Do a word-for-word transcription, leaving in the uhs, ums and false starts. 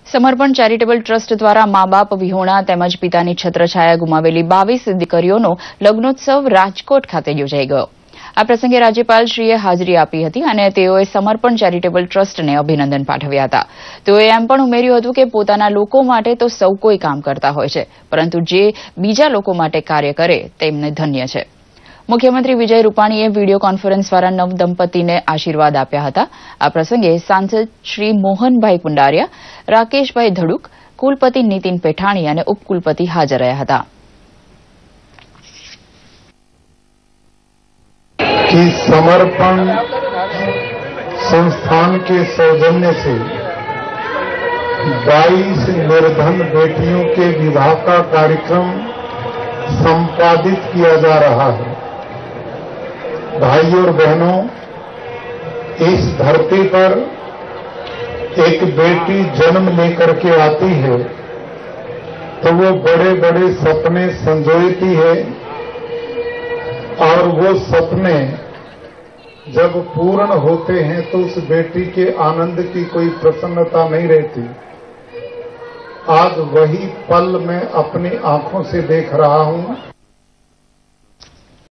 સમર્પણ charitable trust દ્વારા મા બાપ વિહોણા તેમજ પિતાની છત્રછાયા ગુમાવેલી બાવીસ દીકરીઓનો લગ્નોત્સવ રાજકોટ ખાતે યોજાઈ ગયો. આ પ્રસંગે રાજ્યપાલશ્રીએ હાજરી આપી હતી અને તેઓએ સમર્પણ ચેરિટેબલ ટ્રસ્ટને અભિનંદન પાઠવ્યા હતા. તેઓએ એમ પણ ઉમેર્યું હતું કે પોતાના લોકો માટે તો સૌ કોઈ કામ કરતા હોય છે, પરંતુ જે બીજા લોકો માટે કાર્ય કરે તેમને ધન્ય છે. મુખ્યમંત્રી વિજય રૂપાણીએ વિડીયો કોન્ફરન્સ દ્વારા નવદંપતીને આશીર્વાદ આપ્યા હતા. આ પ્રસંગે સાંસદ શ્રી મોહનભાઈ કુંડારિયા, રાકેશભાઈ ધડુક, કુલપતિ નીતિન પેઠાણી અને ઉપકુલપતિ હાજર રહ્યા હતા. कि समर्पण संस्थान के सौजन्य से बाईस निर्धन बेटियों के विवाह का कार्यक्रम संपादित किया जा रहा है. भाई और बहनों, इस धरती पर एक बेटी जन्म लेकर के आती है तो वो बड़े बड़े सपने संजोती है और वो सपने जब पूर्ण होते हैं तो उस बेटी के आनंद की कोई प्रसन्नता नहीं रहती. आज वही पल मैं अपनी आंखों से देख रहा हूं.